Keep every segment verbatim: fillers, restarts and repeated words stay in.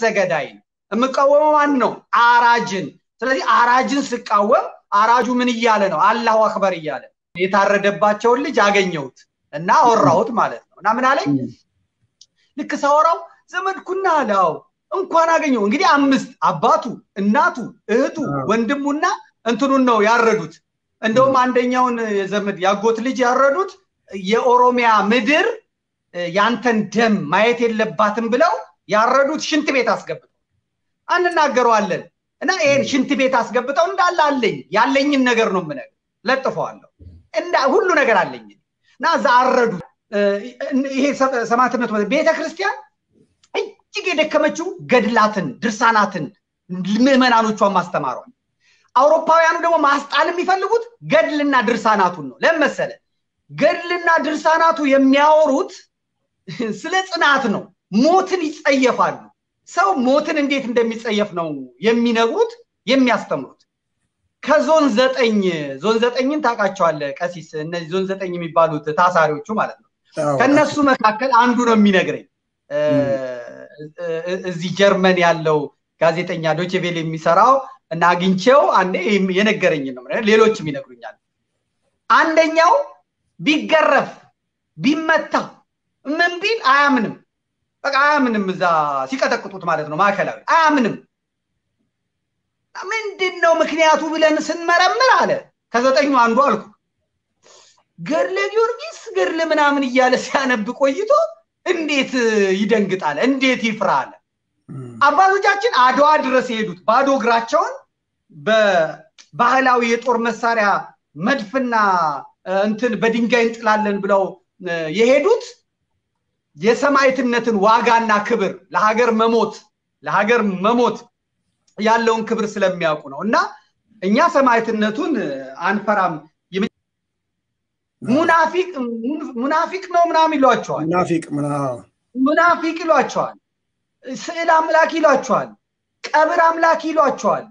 ነፍሰ ገዳይ እምቃወመው ማን ነው አራጅን ስለዚህ አራጅን ስቃወም አራጁ ምን ይያለ ነው አላሁ አክበር ይያለ የታረደባቸው ልጅ አገኘሁት እና አወራሁት ማለት ነው እና ምን አለኝ ልክ ሳወራው ዘመድኩና አለው እንኳን አገኘው እንግዲህ አምስት አባቱ እናቱ እህቱ ወንድሙና እንትኑን ነው ያረዱት እንደውም አንደኛውን ዘመድ ያጎት ልጅ ያረዱት የኦሮሚያ ምድር ያንተን ደም ማየት የለባትም ብለው ያረዱት ሽንት ቤት አስገብተው አንናገረዋለን እና ይሄን ሽንት ቤት አስገብተው እንዳለ አለኝ ያለኝን ነገር ነው ምነገር ለጥፈዋለሁ እንዳ ሁሉ ነገር አለኝ እና ዛረዱ ይሄ ሰማዕትነት ቤተክርስቲያን እጅግ የደከመችው ገድላትን ድርሳናትን ምዕመናኖቿን ማስተማሯል አውሮፓውያኑ ደግሞ ማስጣል የሚፈልጉት ገድልና ድርሳናቱን ነው ለምሳሌ ገድልና ድርሳናቱ የሚያወሩት ስለ ጽናት ነው ሞትን ይጸየፋሉ ሰው ሞትን እንዴት እንደሚጸየፍ ነው የሚነግሩት የሚያስተምሩት ከዞን ዘጠኝ ዞን ዘጠኝን ታቃቸዋለ ቀሲስ እነዚህ ዞን ዘጠኝ የሚባሉት ታሳሪዎቹ ማለት ነው ከነሱ መካከል አንዱ ነው የሚነግረኝ እዚህ ጀርመን ያለው ጋዜጠኛ ዶቼቬል የሚሰራው እና አግኝቼው አንዴ የነገረኝ ነው ሌሎችም ይነግሩኛል አንደኛው ቢገረፍ ቢመታ ምን ቢል አያምንም በቃ አያምንም እዛ ሲቀጠቅጡት ማለት ነው ማከላዊ አያምንም ምንድነው ምክንያቱ ብለን ስንመረምር አለ ከዘጠኙ አንዱ አልኩ ገርለ ጊዮርጊስ ገርለ ምናምን ይያለ ሲያነብ ቆይቶ እንዴት ይደንግጣል እንዴት ይፍራል አባቶቻችን አድዋ ድረስ ይሄዱት ባዶ እግራቸውን በባህላዊ የጦር መሳሪያ መድፍና እንትን በድንጋይ እንጥላለን ብለው የሄዱት የሰማዕትነትን ዋጋና ክብር ለሀገር መሞት ለሀገር መሞት ያለውን ክብር ስለሚያውቁ ነውና እኛ ሰማዕትነቱን አንፈራም ሙናፊቅ ሙናፊቅ ነው ምናምን ይሏቸዋል ሙናፊቅ ሙናፊቅ ይሏቸዋል ስዕል አምላክ ይሏቸዋል ቀብር አምላክ ይሏቸዋል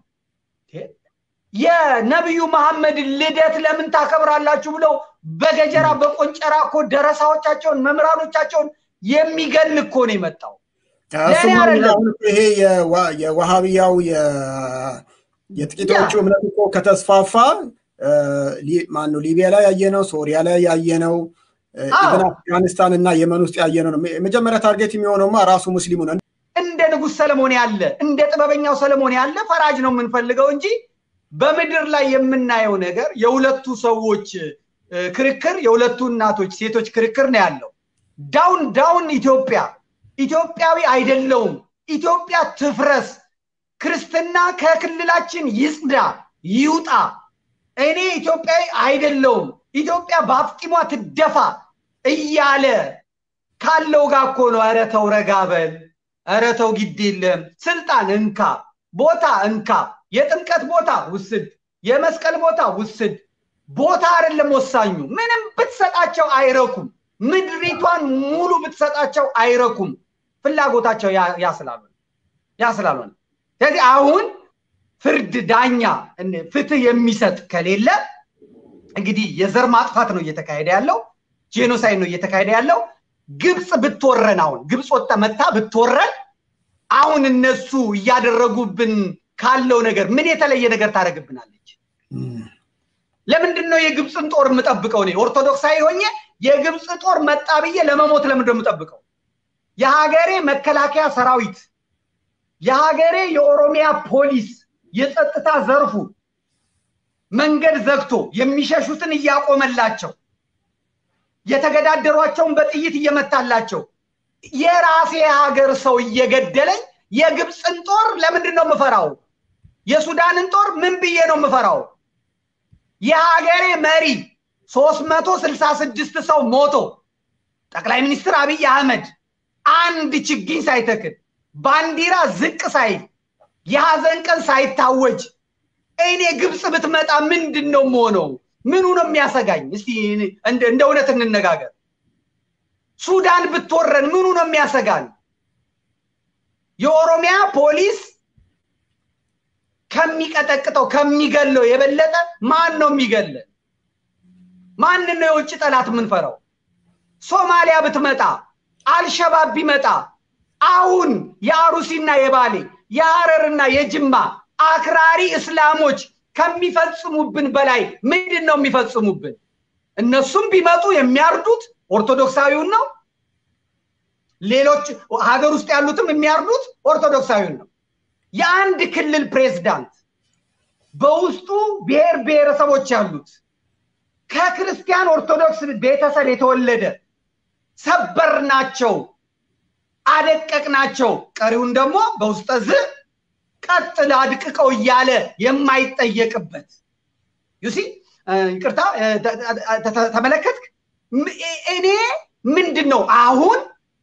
የነብዩ መሐመድ ልደት ለምን ታከብራላችሁ ብለው በገጀራ በቆንጨራ እኮ ደረሳዎቻቸውን መምራኖቻቸውን የሚገል እኮ ነው የመጣው ይሄ የዋሃቢያው የጥቂቶቹ እምነት እኮ ከተስፋፋ ማን ነው ሊቢያ ላይ ያየነው ሶሪያ ላይ ያየነው ኢብን አፍጋኒስታን እና የመን ውስጥ ያየነው ነው መጀመሪያ ታርጌት የሚሆነውማ ራሱ ሙስሊሙ ነው እንደ ንጉስ ሰለሞን ያለ እንደ ጥበበኛው ሰለሞን ያለ ፈራጅ ነው የምንፈልገው እንጂ በመድር ላይ የምናየው ነገር የሁለቱ ሰዎች ክርክር የሁለቱ እናቶች ሴቶች ክርክር ነው ያለው ዳውን ዳውን ኢትዮጵያ ኢትዮጵያዊ አይደለም ኢትዮጵያ ትፍረስ ክርስትና ከክልላችን ይጽዳ ይውጣ እኔ ኢትዮጵያዊ አይደለም ኢትዮጵያ ባፍጢሟ ትደፋ እያለ ካለው ጋር እኮ ነው ኧረ ተው ረጋበል ኧረ ተው ግዴለም ስልጣን እንካ ቦታ እንካ የጥምቀት ቦታ ውስድ የመስቀል ቦታ ውስድ ቦታ አይደለም ወሳኙ ምንም ብትሰጣቸው አይረኩም ምድሪቷን ሙሉ ብትሰጣቸው አይረኩም ፍላጎታቸው ያስላሉ ያስላሉ ስለዚህ አሁን ፍርድ ዳኛ ፍትህ የሚሰጥ ከሌለ እንግዲህ የዘር ማጥፋት ነው እየተካሄደ ያለው ጄኖሳይድ ነው እየተካሄደ ያለው ግብጽ ብትወረን አሁን ግብጽ ወጣ መታ ብትወረን አሁን እነሱ ያደረጉብን ካለው ነገር ምን የተለየ ነገር ታረግብናለች ለምንድነው የግብጽን ጦር መጠብቀው ነው ኦርቶዶክሳዊ ሆኜ የግብጽ ጦር መጣብዬ ለመሞት ለምንድነው መጠብቀው የሀገሬ መከላከያ ሰራዊት የሀገሬ የኦሮሚያ ፖሊስ የጸጥታ ዘርፉ መንገድ ዘግቶ የሚሸሹትን ያቆመላቸው የተገዳደሯቸውን በጥይት እየመታላቸው የራሴ ሀገር ሰው እየገደለኝ የግብጽን ጦር ለምንድነው መፈራው የሱዳንን ጦር ምን ብዬ ነው መፈራው የሀገሬ መሪ ሶስት መቶ ስልሳ ስድስት ሰው ሞቶ ጠቅላይ ሚኒስትር አብይ አህመድ አንድ ችግኝ ሳይተክል ባንዲራ ዝቅ ሳይል የሐዘን ቀን ሳይታወጅ እኔ ግብጽ ብትመጣ ምንድነው ሞነው ምኑ ነው የሚያሰጋኝ እስቲ እንደ እውነት እንነጋገር ሱዳን ብትወረን ምኑ ነው የሚያሰጋኝ የኦሮሚያ ፖሊስ ከሚቀጠቅጠው ከሚገለው የበለጠ ማን ነው የሚገለ ማን ነው የውጭ ጠላት ምን ፈራው ሶማሊያ ብትመጣ አልሸባብ ቢመጣ አሁን የአሩሲና የባሌ የሐረርና የጅማ አክራሪ እስላሞች ከሚፈጽሙብን በላይ ምንድነው የሚፈጽሙብን? እነሱም ቢመጡ የሚያርዱት ኦርቶዶክሳዊውን ነው። ሌሎች ሀገር ውስጥ ያሉትም የሚያርዱት ኦርቶዶክሳዊውን ነው። የአንድ ክልል ፕሬዝዳንት በውስጡ ብሔር ብሔረሰቦች ያሉት ከክርስቲያን ኦርቶዶክስ ቤተሰብ የተወለደ ሰበርናቸው፣ አደቀቅናቸው፣ ቀሪውን ደግሞ በውስጥ ዝ ቀጥል አድቅቀው እያለ የማይጠየቅበት ዩሲ ይቅርታ ተመለከትክ? እኔ ምንድነው አሁን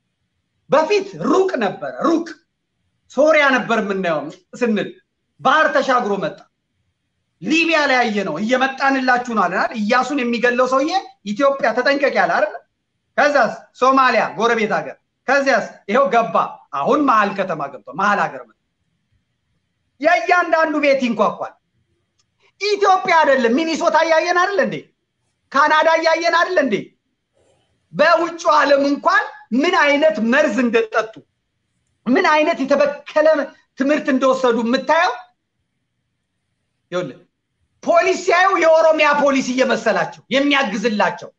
በፊት ሩቅ ነበር፣ ሩቅ ሶሪያ ነበር የምናየው ስንል ባህር ተሻግሮ መጣ። ሊቢያ ላይ ያየነው እየመጣንላችሁ ነው አይደል? ኢያሱን የሚገለው ሰውዬ ኢትዮጵያ ተጠንቀቅ ያለ አይደል? ከዛስ ሶማሊያ ጎረቤት ሀገር፣ ከዚያስ ይሄው ገባ። አሁን መሀል ከተማ ገብቶ መሀል ሀገር መጣ። ያያንዳንዱ ቤት ይንኳኳል። ኢትዮጵያ አይደለም ሚኒሶታ ያየን አይደል እንዴ? ካናዳ ያየን አይደል እንዴ? በውጭ ዓለም እንኳን ምን አይነት መርዝ እንደጠጡ ምን አይነት የተበከለ ትምህርት እንደወሰዱ የምታየው ይኸውልህ። ፖሊሲያው የኦሮሚያ ፖሊስ እየመሰላቸው የሚያግዝላቸው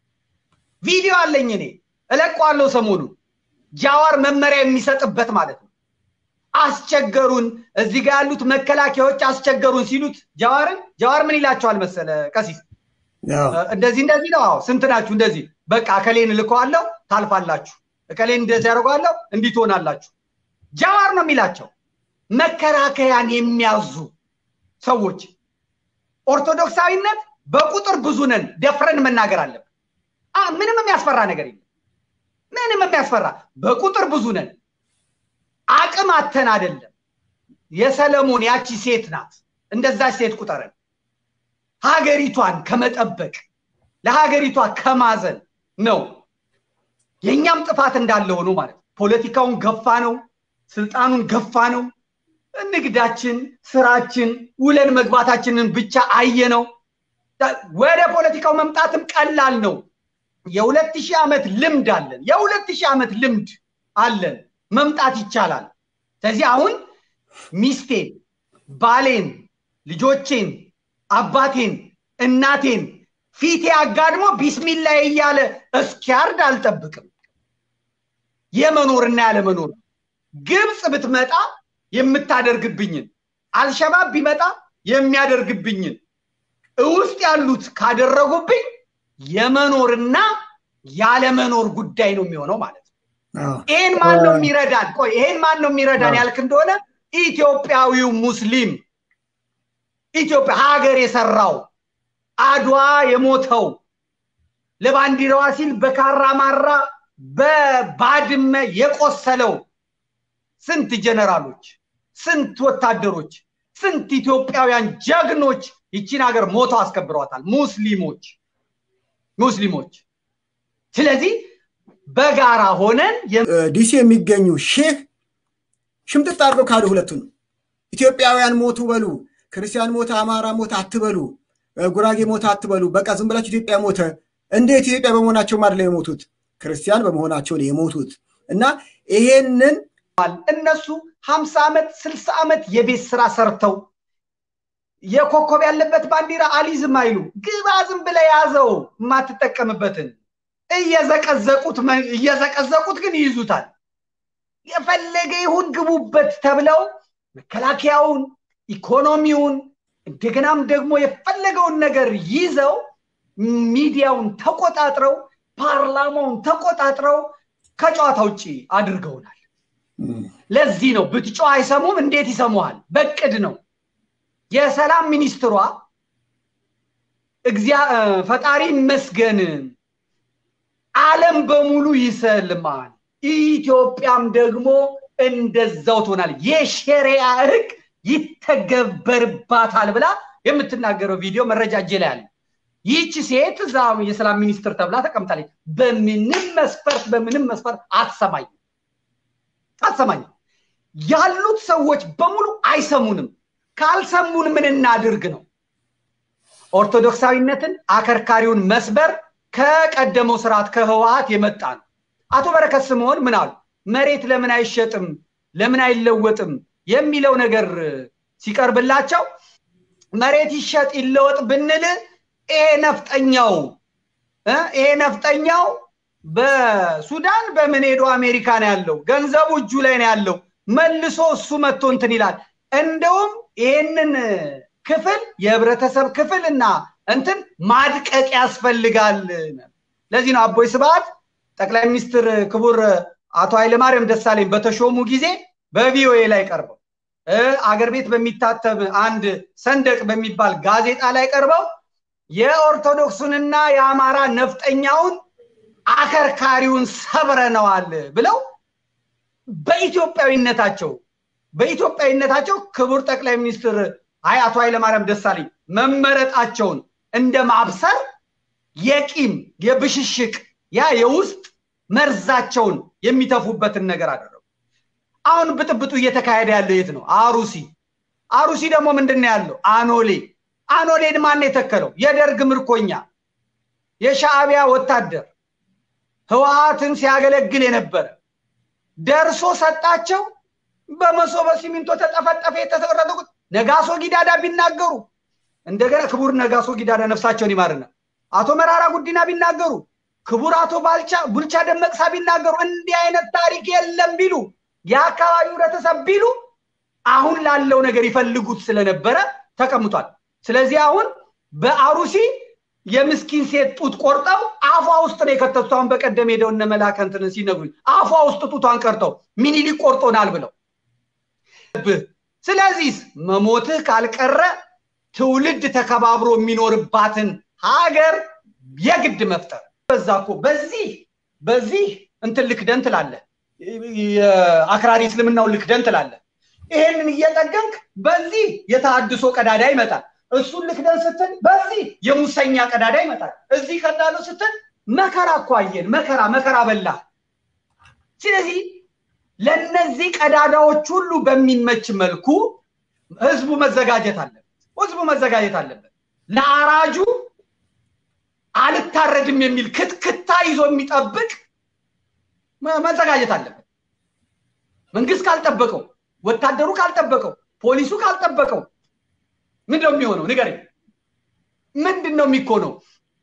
ቪዲዮ አለኝ እኔ እለቀዋለሁ ሰሞኑን። ጃዋር መመሪያ የሚሰጥበት ማለት ነው። አስቸገሩን እዚህ ጋር ያሉት መከላከያዎች አስቸገሩን ሲሉት ጃዋርን ጃዋር ምን ይላቸዋል መሰለ ቀሲስ? እንደዚህ እንደዚህ ነው። አዎ ስንት ናችሁ? እንደዚህ በቃ እከሌን ልከዋለሁ ታልፋላችሁ፣ እከሌን እንደዚህ ያደርጋለሁ እንዲህ ትሆናላችሁ። ጃዋር ነው የሚላቸው። መከራከያን የሚያዙ ሰዎች ኦርቶዶክሳዊነት በቁጥር ብዙ ነን፣ ደፍረን መናገር አለብን። አ ምንም የሚያስፈራ ነገር የለም። ምንም የሚያስፈራ በቁጥር ብዙ ነን። አቅም አተን አይደለም። የሰለሞን ያቺ ሴት ናት። እንደዛች ሴት ቁጠረን። ሀገሪቷን ከመጠበቅ ለሀገሪቷ ከማዘን ነው። የኛም ጥፋት እንዳለ ሆኖ ማለት ፖለቲካውን ገፋ ነው፣ ስልጣኑን ገፋ ነው። ንግዳችን፣ ስራችን፣ ውለን መግባታችንን ብቻ አየነው። ወደ ፖለቲካው መምጣትም ቀላል ነው። የሁለት ሺህ ዓመት ልምድ አለን። የሁለት ሺህ ዓመት ልምድ አለን። መምጣት ይቻላል። ስለዚህ አሁን ሚስቴን፣ ባሌን፣ ልጆቼን፣ አባቴን፣ እናቴን ፊቴ አጋድሞ ቢስሚላህ እያለ እስኪያርድ አልጠብቅም። የመኖርና ያለ መኖር ግብጽ ብትመጣ የምታደርግብኝን፣ አልሸባብ ቢመጣ የሚያደርግብኝን ውስጥ ያሉት ካደረጉብኝ የመኖርና ያለ መኖር ጉዳይ ነው የሚሆነው ማለት ነው። ይሄን ማን ነው የሚረዳን? ቆይ ይሄን ማን ነው የሚረዳን ያልክ እንደሆነ ኢትዮጵያዊው ሙስሊም፣ ኢትዮጵያ ሀገር የሰራው አድዋ የሞተው ለባንዲራዋ ሲል በካራማራ በባድመ የቆሰለው ስንት ጀነራሎች፣ ስንት ወታደሮች፣ ስንት ኢትዮጵያውያን ጀግኖች ይቺን ሀገር ሞተው አስከብረዋታል። ሙስሊሞች ሙስሊሞች ስለዚህ በጋራ ሆነን ዲሲ የሚገኙ ሼህ ሽምጥጥ አድርገው ካሉ ሁለቱን ኢትዮጵያውያን ሞቱ በሉ፣ ክርስቲያን ሞተ፣ አማራ ሞተ አትበሉ፣ ጉራጌ ሞተ አትበሉ። በቃ ዝም ብላችሁ ኢትዮጵያ ሞተ። እንዴት ኢትዮጵያ በመሆናቸው ማለት ነው የሞቱት? ክርስቲያን በመሆናቸው ነው የሞቱት። እና ይሄንን እነሱ ሀምሳ ዓመት ስልሳ ዓመት የቤት ስራ ሰርተው የኮከብ ያለበት ባንዲራ አሊዝም አይሉ ግባ ዝም ብለህ ያዘው የማትጠቀምበትን እየዘቀዘቁት እየዘቀዘቁት ግን ይይዙታል። የፈለገ ይሁን ግቡበት ተብለው መከላከያውን፣ ኢኮኖሚውን እንደገናም ደግሞ የፈለገውን ነገር ይዘው ሚዲያውን ተቆጣጥረው ፓርላማውን ተቆጣጥረው ከጨዋታ ውጪ አድርገውናል። ለዚህ ነው ብትጮህ አይሰሙም። እንዴት ይሰሙሃል? በቅድ ነው። የሰላም ሚኒስትሯ እግዚአብሔር ፈጣሪ መስገን ዓለም በሙሉ ይሰልማል፣ ኢትዮጵያም ደግሞ እንደዛው ትሆናል፣ የሸሪዓ ህግ ይተገበርባታል ብላ የምትናገረው ቪዲዮ መረጃ እጄ ላይ አለ። ይህች ሴት እዛው የሰላም ሚኒስትር ተብላ ተቀምጣለች። በምንም መስፈርት በምንም መስፈርት አትሰማኝ አትሰማኝ። ያሉት ሰዎች በሙሉ አይሰሙንም። ካልሰሙን ምን እናድርግ ነው? ኦርቶዶክሳዊነትን አከርካሪውን መስበር ከቀደመው ስርዓት ከህወሓት የመጣ ነው። አቶ በረከት ስምዖን ምን አሉ? መሬት ለምን አይሸጥም ለምን አይለወጥም የሚለው ነገር ሲቀርብላቸው መሬት ይሸጥ ይለወጥ ብንል ይሄ ነፍጠኛው እ ይሄ ነፍጠኛው በሱዳን በመኔዶ አሜሪካ ነው ያለው ገንዘቡ እጁ ላይ ነው ያለው መልሶ እሱ መጥቶ እንትን ይላል እንደውም ይሄንን ክፍል የህብረተሰብ ክፍልና እንትን ማድቀቅ ያስፈልጋል ለዚህ ነው አቦይ ስብሐት ጠቅላይ ሚኒስትር ክቡር አቶ ኃይለ ማርያም ደሳለኝ በተሾሙ ጊዜ በቪኦኤ ላይ ቀርበው አገር ቤት በሚታተም አንድ ሰንደቅ በሚባል ጋዜጣ ላይ ቀርበው የኦርቶዶክሱንና የአማራ ነፍጠኛውን አከርካሪውን ሰብረነዋል ብለው በኢትዮጵያዊነታቸው በኢትዮጵያዊነታቸው ክቡር ጠቅላይ ሚኒስትር አቶ ኃይለ ማርያም ደሳለኝ መመረጣቸውን እንደማብሰር የቂም የብሽሽቅ ያ የውስጥ መርዛቸውን የሚተፉበትን ነገር አደረጉ አሁን ብጥብጡ እየተካሄደ ያለው የት ነው አሩሲ አሩሲ ደግሞ ምንድነው ያለው አኖሌ አኖሌን ማን የተከለው የደርግ ምርኮኛ የሻዕቢያ ወታደር ህወሓትን ሲያገለግል የነበረ ደርሶ ሰጣቸው በመሶበ ሲሚንቶ ተጠፈጠፈ የተሰረደቁት ነጋሶ ጊዳዳ ቢናገሩ እንደገና ክቡር ነጋሶ ጊዳዳ ነፍሳቸውን ይማርና አቶ መራራ ጉዲና ቢናገሩ ክቡር አቶ ባልቻ ቡልቻ ደመቅሳ ቢናገሩ እንዲህ አይነት ታሪክ የለም ቢሉ ያካባቢው ህብረተሰብ ቢሉ አሁን ላለው ነገር ይፈልጉት ስለነበረ ተቀምጧል ስለዚህ አሁን በአሩሲ የምስኪን ሴት ጡት ቆርጠው አፏ ውስጥ ነው የከተቱት አሁን በቀደም ሄደው እነ መላከንትን ሲነግሩኝ አፏ ውስጥ ጡቷን ቀርጠው ሚኒሊክ ቆርጦናል ብለው ስለዚህ መሞትህ ካልቀረ ትውልድ ተከባብሮ የሚኖርባትን ሀገር የግድ መፍጠር በዛኮ በዚህ በዚህ እንትን ልክደን ትላለ የአክራሪ እስልምናው ልክደን ትላለ ይሄንን እየጠገንክ በዚህ የተሐድሶ ቀዳዳ ይመጣል እሱን ልክደን ስትል በዚህ የሙሰኛ ቀዳዳ ይመጣል እዚህ ከዳሉ ስትል መከራ አቋየን መከራ መከራ በላ ስለዚህ ለነዚህ ቀዳዳዎች ሁሉ በሚመች መልኩ ህዝቡ መዘጋጀት አለበት ህዝቡ መዘጋጀት አለበት ለአራጁ አልታረድም የሚል ክትክታ ይዞ የሚጠብቅ መዘጋጀት አለበት መንግስት ካልጠበቀው ወታደሩ ካልጠበቀው ፖሊሱ ካልጠበቀው ምንድነው የሚሆነው ንገረኝ ምንድነው የሚኮነው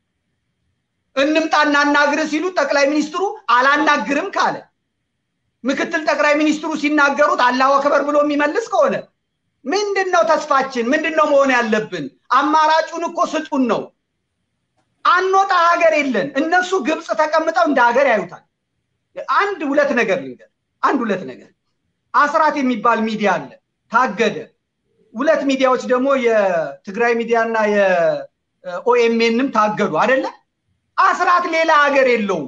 እንምጣና እናግር ሲሉ ጠቅላይ ሚኒስትሩ አላናግርም ካለ ምክትል ጠቅላይ ሚኒስትሩ ሲናገሩት አላሁ አክበር ብሎ የሚመልስ ከሆነ ምንድነው ተስፋችን ምንድነው መሆን ያለብን አማራጩን እኮ ስጡን ነው አንወጣ ሀገር የለን እነሱ ግብጽ ተቀምጠው እንደ ሀገር ያዩታል አንድ ሁለት ነገር ልንገር አንድ ሁለት ነገር አስራት የሚባል ሚዲያ አለ ታገደ ሁለት ሚዲያዎች ደግሞ የትግራይ ሚዲያና የኦኤምኤንም ታገዱ አይደለ አስራት ሌላ ሀገር የለው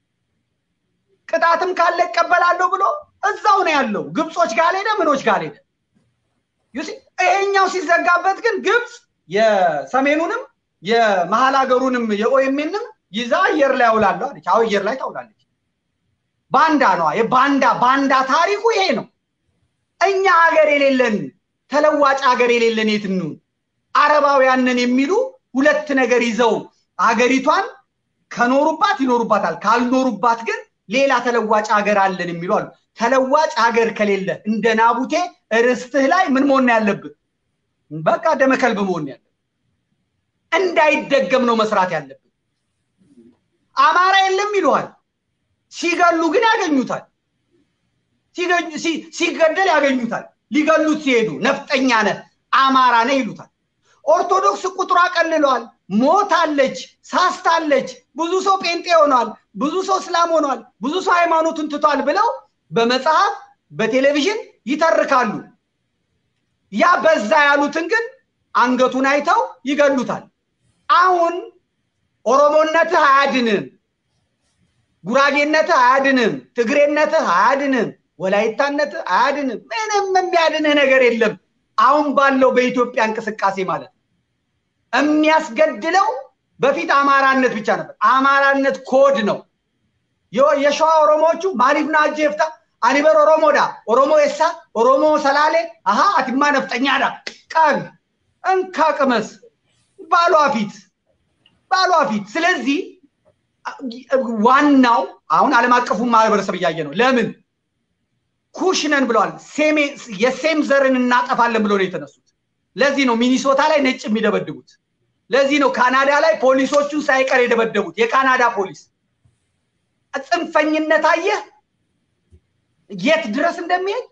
ቅጣትም ካለ ይቀበላለው ብሎ እዛው ነው ያለው ግብጾች ጋር ሄደ ምኖች ጋር ሄደ ዩሲ ይሄኛው ሲዘጋበት ግን ግብጽ የሰሜኑንም የመሃል ሀገሩንም የኦኤምኤንም ይዛ አየር ላይ አውላለሁ አለች አው አየር ላይ ታውላለች ባንዳ ነው የባንዳ ባንዳ ታሪኩ ይሄ ነው እኛ ሀገር የሌለን ተለዋጭ ሀገር የሌለን የትኑ አረባውያንን የሚሉ ሁለት ነገር ይዘው ሀገሪቷን ከኖሩባት ይኖሩባታል ካልኖሩባት ግን ሌላ ተለዋጭ ሀገር አለን የሚሉ አሉ ተለዋጭ ሀገር ከሌለ እንደ ናቡቴ ርስትህ ላይ ምን መሆን ያለበት በቃ ደመከልብ መሆን ያለበት እንዳይደገም ነው መስራት ያለበት አማራ የለም ይሏል ሲገሉ ግን ያገኙታል ሲገኙ ሲገደል ያገኙታል ሊገሉት ሲሄዱ ነፍጠኛ ነህ አማራ ነህ ይሉታል ኦርቶዶክስ ቁጥሯ ቀልሏል ሞታለች ሳስታለች ብዙ ሰው ጴንጤ ሆኗል ብዙ ሰው እስላም ሆኗል ብዙ ሰው ሃይማኖቱን ትቷል ብለው በመጽሐፍ በቴሌቪዥን ይተርካሉ ያ በዛ ያሉትን ግን አንገቱን አይተው ይገሉታል አሁን ኦሮሞነትህ አያድንም ጉራጌነትህ አያድንም ትግሬነትህ አያድንም ወላይታነትህ አያድንም ምንም የሚያድንህ ነገር የለም አሁን ባለው በኢትዮጵያ እንቅስቃሴ ማለት የሚያስገድለው በፊት አማራነት ብቻ ነበር አማራነት ኮድ ነው የሸዋ ኦሮሞቹ ማሊፍና አጀፍታ አኒበር ኦሮሞዳ ኦሮሞ እሳ ኦሮሞ ሰላሌ አሃ አትማ ነፍጠኛዳ ቃል እንካቀመስ ባሏ ፊት ባሏ ፊት ስለዚህ ዋናው አሁን ዓለም አቀፉ ማህበረሰብ ያየ ነው ለምን ኩሽነን ብለዋል ሴም የሴም ዘርን እናጠፋለን ብሎ ነው የተነሱት ለዚህ ነው ሚኒሶታ ላይ ነጭ የሚደበድቡት ለዚህ ነው ካናዳ ላይ ፖሊሶቹን ሳይቀር የደበደቡት የካናዳ ፖሊስ ጽንፈኝነት አየህ የት ድረስ እንደሚሄድ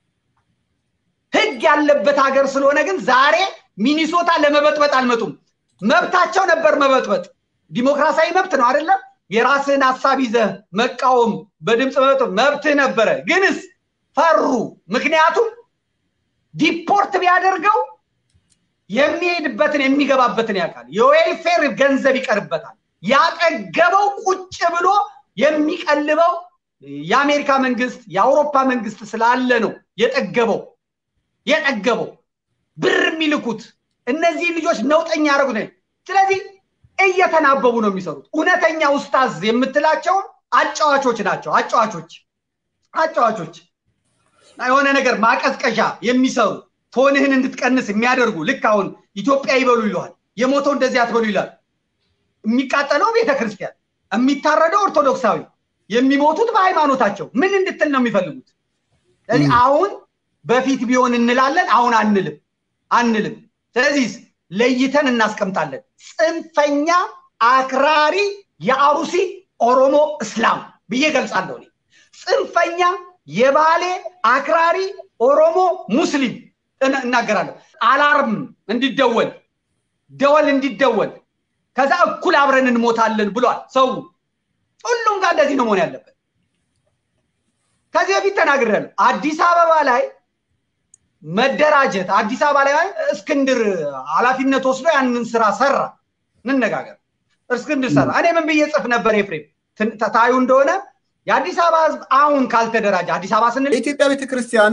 ህግ ያለበት ሀገር ስለሆነ ግን ዛሬ ሚኒሶታ ለመበጥበጥ አልመጡም መብታቸው ነበር መበጥበጥ ዲሞክራሲያዊ መብት ነው አይደለም የራስን ሐሳብ ይዘህ መቃወም በድምጽ መብት መብት ነበር ግንስ ፈሩ ምክንያቱም ዲፖርት ቢያደርገው የሚሄድበትን የሚገባበትን ያቃል የዌልፌር ገንዘብ ይቀርበታል ያጠገበው ቁጭ ብሎ የሚቀልበው የአሜሪካ መንግስት የአውሮፓ መንግስት ስላለ ነው የጠገበው የጠገበው ብር የሚልኩት እነዚህ ልጆች ነውጠኛ ያረጉ ነው ስለዚህ እየተናበቡ ነው የሚሰሩት እውነተኛ ኡስታዝ የምትላቸው አጫዋቾች ናቸው አጫዋቾች አጫዋቾች አይሆነ ነገር ማቀዝቀዣ የሚሰሩ ቶንህን እንድትቀንስ የሚያደርጉ ልክ አሁን ኢትዮጵያ ይበሉ ይሏል የሞተው እንደዚህ አትበሉ ይላል የሚቃጠለው ቤተክርስቲያን የሚታረደው ኦርቶዶክሳዊ የሚሞቱት በሃይማኖታቸው ምን እንድትል ነው የሚፈልጉት ስለዚህ አሁን በፊት ቢሆን እንላለን አሁን አንልም አንልም ስለዚህ ለይተን እናስቀምጣለን ጽንፈኛ አክራሪ የአሩሲ ኦሮሞ እስላም ብዬ ገልጻለሁ ጽንፈኛ የባሌ አክራሪ ኦሮሞ ሙስሊም እናገራለሁ አላርም እንዲደወል ደወል እንዲደወል ከዛ እኩል አብረን እንሞታለን ብሏል ሰው ሁሉም ጋር እንደዚህ ነው መሆን ያለበት ከዚህ በፊት ተናግሬያለሁ አዲስ አበባ ላይ መደራጀት አዲስ አበባ ላይ እስክንድር ኃላፊነት ወስዶ ያንን ስራ ሰራ እንነጋገር እስክንድር ሰራ እኔ ምን ብዬ ጽፍ ነበር ኤፍሬም ታዩ እንደሆነ የአዲስ አበባ ህዝብ አሁን ካልተደራጀ አዲስ አበባ ስንል የኢትዮጵያ ቤተክርስቲያን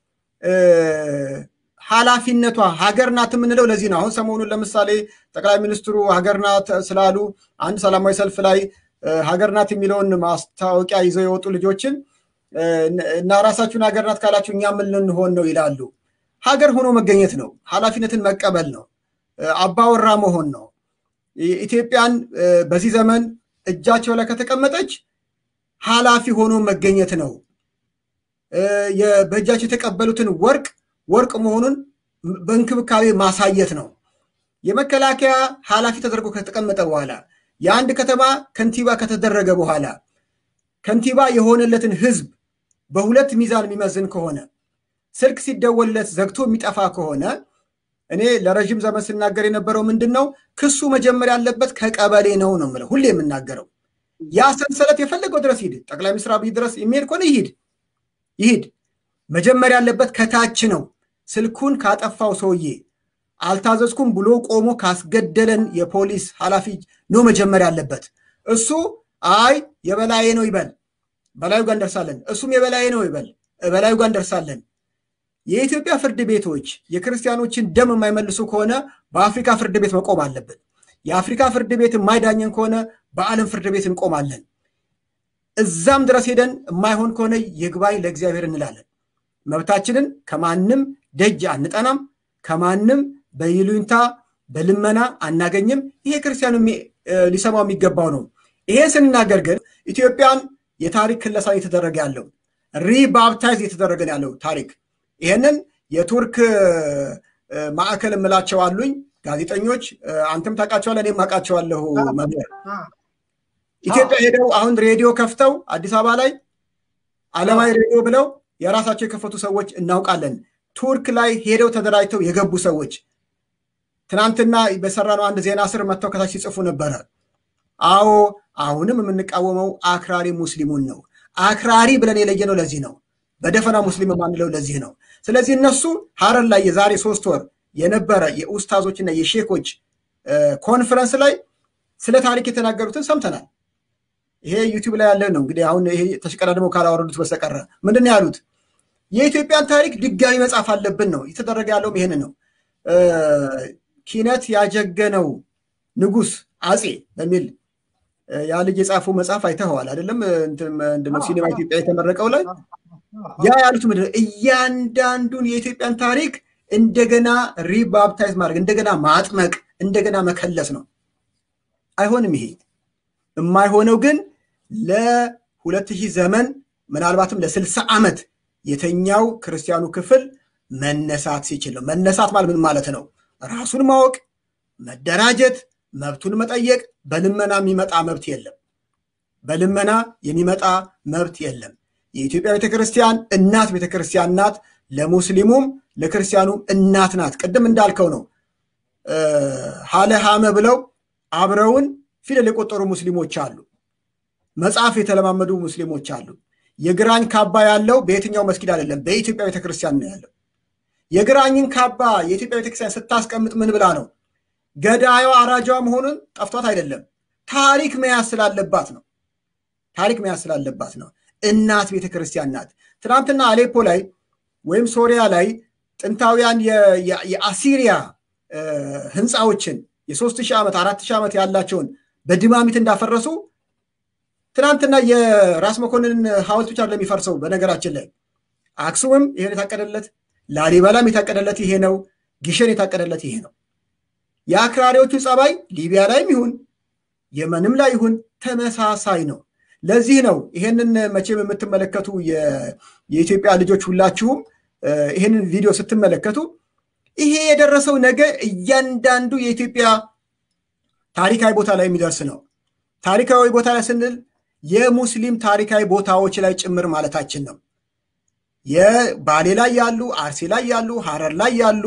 ኃላፊነቷ ሀገርናት የምንለው ለዚህ ነው አሁን ሰሞኑን ለምሳሌ ጠቅላይ ሚኒስትሩ ሀገርናት ስላሉ አንድ ሰላማዊ ሰልፍ ላይ ሀገርናት የሚለውን ማስታወቂያ ይዘው የወጡ ልጆችን እና ራሳችሁን ሀገርናት ካላችሁ እኛ ምን ልንሆን ነው ይላሉ ሀገር ሆኖ መገኘት ነው ኃላፊነትን መቀበል ነው አባወራ መሆን ነው ኢትዮጵያን በዚህ ዘመን እጃቸው ላይ ከተቀመጠች ኃላፊ ሆኖ መገኘት ነው የበጃቸው የተቀበሉትን ወርቅ ወርቅ መሆኑን በእንክብካቤ ማሳየት ነው የመከላከያ ኃላፊ ተደርጎ ከተቀመጠ በኋላ የአንድ ከተማ ከንቲባ ከተደረገ በኋላ ከንቲባ የሆነለትን ህዝብ በሁለት ሚዛን የሚመዝን ከሆነ ስልክ ሲደወልለት ዘግቶ የሚጠፋ ከሆነ እኔ ለረጅም ዘመን ስናገር የነበረው ምንድነው ክሱ መጀመሪያ ያለበት ከቀበሌ ነው ነው ማለት ሁሌ የምናገረው ያ ሰንሰለት የፈለገው ድረስ ይሄድ ጠቅላይ ሚኒስትር አብይ ድረስ የሚሄድ ከሆነ ይሄድ ይሄድ መጀመሪያ ያለበት ከታች ነው ስልኩን ካጠፋው ሰውዬ አልታዘዝኩም ብሎ ቆሞ ካስገደለን የፖሊስ ኃላፊ ነው መጀመሪያ ያለበት እሱ አይ የበላዬ ነው ይበል በላዩ ጋር እንደርሳለን እሱም የበላዬ ነው ይበል በላዩ ጋር እንደርሳለን የኢትዮጵያ ፍርድ ቤቶች የክርስቲያኖችን ደም የማይመልሱ ከሆነ በአፍሪካ ፍርድ ቤት መቆም አለበት የአፍሪካ ፍርድ ቤት የማይዳኘን ከሆነ በአለም ፍርድ ቤት እንቆማለን እዛም ድረስ ሄደን የማይሆን ከሆነ ይግባኝ ለእግዚአብሔር እንላለን መብታችንን ከማንም ደጅ አንጠናም ከማንም በይሉኝታ በልመና አናገኝም ይሄ ክርስቲያኑ ሊሰማው የሚገባው ነው ይሄ ስንናገር ግን ኢትዮጵያን የታሪክ ክለሳ እየተደረገ ያለው ሪባፕታይዝ እየተደረገ ያለው ታሪክ ይሄንን የቱርክ ማዕከል ምላቸው አሉኝ ጋዜጠኞች አንተም ታቃቸዋለህ እኔም ማቃቸዋለሁ መምህር ኢትዮጵያ ሄደው አሁን ሬዲዮ ከፍተው አዲስ አበባ ላይ ዓለማዊ ሬዲዮ ብለው የራሳቸው የከፈቱ ሰዎች እናውቃለን ቱርክ ላይ ሄደው ተደራጅተው የገቡ ሰዎች ትናንትና በሰራነው አንድ ዜና ስር መተው ከታች ሲጽፉ ነበር አዎ አሁንም የምንቃወመው አክራሪ ሙስሊሙን ነው አክራሪ ብለን የለየነው ለዚህ ነው በደፈና ሙስሊም ማንለው ለዚህ ነው ስለዚህ እነሱ ሐረር ላይ የዛሬ ሶስት ወር የነበረ የኡስታዞችና የሼኮች ኮንፈረንስ ላይ ስለ ታሪክ የተናገሩትን ሰምተናል ይሄ ዩቲዩብ ላይ ያለ ነው እንግዲህ አሁን ይሄ ተሽቀዳድመው ካላወረዱት በስተቀር ምንድነው ያሉት የኢትዮጵያን ታሪክ ድጋሚ መጻፍ አለብን ነው የተደረገ ያለው ይሄን ነው ኪነት ያጀገነው ንጉስ አጼ በሚል ያ ልጅ የጻፈው መጽሐፍ አይተኸዋል አይደለም እንደም ሲኒማ ኢትዮጵያ የተመረቀው ላይ ያ ያሉት ምንድነው እያንዳንዱን የኢትዮጵያን ታሪክ እንደገና ሪባፕታይዝ ማድረግ እንደገና ማጥመቅ እንደገና መከለስ ነው አይሆንም ይሄ የማይሆነው ግን ለ ሁለት ሺህ ዘመን ምናልባትም ለ ስልሳ ዓመት የተኛው ክርስቲያኑ ክፍል መነሳት ሲችል ነው። መነሳት ማለት ምን ማለት ነው? ራሱን ማወቅ፣ መደራጀት፣ መብቱን መጠየቅ። በልመና የሚመጣ መብት የለም። በልመና የሚመጣ መብት የለም። የኢትዮጵያ ቤተክርስቲያን እናት ቤተክርስቲያን ናት። ለሙስሊሙም ለክርስቲያኑም እናት ናት። ቅድም እንዳልከው ነው። ሀለ ሀመ ብለው አብረውን ፊደል የቆጠሩ ሙስሊሞች አሉ። መጽሐፍ የተለማመዱ ሙስሊሞች አሉ። የግራኝ ካባ ያለው በየትኛው መስጊድ አይደለም፣ በኢትዮጵያ ቤተክርስቲያን ነው ያለው። የግራኝን ካባ የኢትዮጵያ ቤተክርስቲያን ስታስቀምጥ ምን ብላ ነው? ገዳዩ አራጇ መሆኑን ጠፍቷት አይደለም፣ ታሪክ መያዝ ስላለባት ነው። ታሪክ መያዝ ስላለባት ነው። እናት ቤተክርስቲያን ናት። ትናንትና አሌፖ ላይ ወይም ሶሪያ ላይ ጥንታውያን የአሲሪያ ህንፃዎችን የሶስት ሺህ ዓመት አራት ሺህ ዓመት ያላቸውን በድማሚት እንዳፈረሱ ትናንትና የራስ መኮንን ሐውልት ብቻ ለሚፈርሰው በነገራችን ላይ አክሱምም ይሄን የታቀደለት፣ ላሊበላም የታቀደለት ይሄ ነው፣ ግሸን የታቀደለት ይሄ ነው። የአክራሪዎቹ ጸባይ ሊቢያ ላይም ይሁን የመንም ላይ ይሁን ተመሳሳይ ነው። ለዚህ ነው ይሄንን መቼም የምትመለከቱ የኢትዮጵያ ልጆች ሁላችሁም ይሄንን ቪዲዮ ስትመለከቱ ይሄ የደረሰው ነገ እያንዳንዱ የኢትዮጵያ ታሪካዊ ቦታ ላይ የሚደርስ ነው። ታሪካዊ ቦታ ላይ ስንል የሙስሊም ታሪካዊ ቦታዎች ላይ ጭምር ማለታችን ነው። የባሌ ላይ ያሉ፣ አርሲ ላይ ያሉ፣ ሐረር ላይ ያሉ፣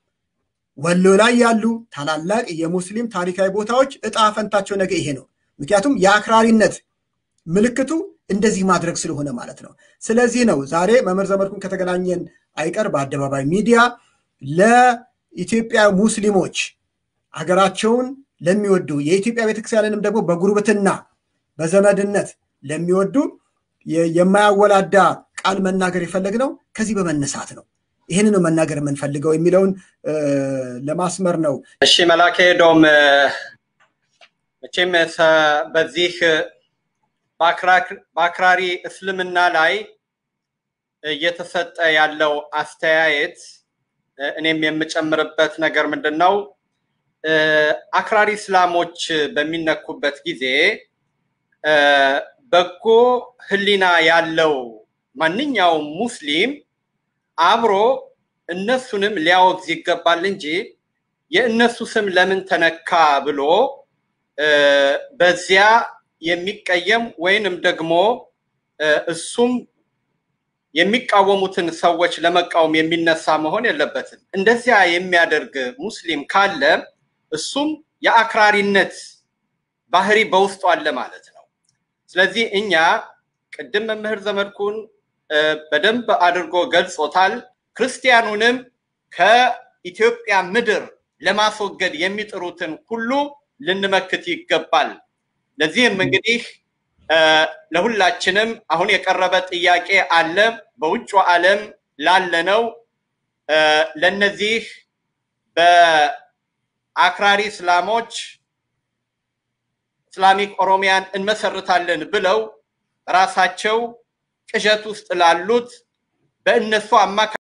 ወሎ ላይ ያሉ ታላላቅ የሙስሊም ታሪካዊ ቦታዎች እጣ ፈንታቸው ነገ ይሄ ነው። ምክንያቱም የአክራሪነት ምልክቱ እንደዚህ ማድረግ ስለሆነ ማለት ነው። ስለዚህ ነው ዛሬ መምህር ዘመድኩን ከተገናኘን አይቀር በአደባባይ ሚዲያ ለኢትዮጵያ ሙስሊሞች ሀገራቸውን ለሚወዱ የኢትዮጵያ ቤተክርስቲያንንም ደግሞ በጉርብትና በዘመድነት ለሚወዱ የማያወላዳ ቃል መናገር የፈለግነው ከዚህ በመነሳት ነው። ይሄንን ነው መናገር የምንፈልገው የሚለውን ለማስመር ነው። እሺ መላከ ዶም መቼም በዚህ በአክራሪ እስልምና ላይ እየተሰጠ ያለው አስተያየት እኔም የምጨምርበት ነገር ምንድነው? አክራሪ እስላሞች በሚነኩበት ጊዜ በጎ ህሊና ያለው ማንኛውም ሙስሊም አብሮ እነሱንም ሊያወግዝ ይገባል እንጂ የእነሱ ስም ለምን ተነካ ብሎ በዚያ የሚቀየም ወይንም ደግሞ እሱም የሚቃወሙትን ሰዎች ለመቃወም የሚነሳ መሆን የለበትም። እንደዚያ የሚያደርግ ሙስሊም ካለ እሱም የአክራሪነት ባህሪ በውስጡ አለ ማለት ነው። ስለዚህ እኛ ቅድም መምህር ዘመድኩን በደንብ አድርጎ ገልጾታል። ክርስቲያኑንም ከኢትዮጵያ ምድር ለማስወገድ የሚጥሩትን ሁሉ ልንመክት ይገባል። ለዚህም እንግዲህ ለሁላችንም አሁን የቀረበ ጥያቄ አለ። በውጭ ዓለም ላለነው ለነዚህ በአክራሪ እስላሞች ኢስላሚክ ኦሮሚያን እንመሰርታለን ብለው ራሳቸው ቅዠት ውስጥ ላሉት በእነሱ አማካ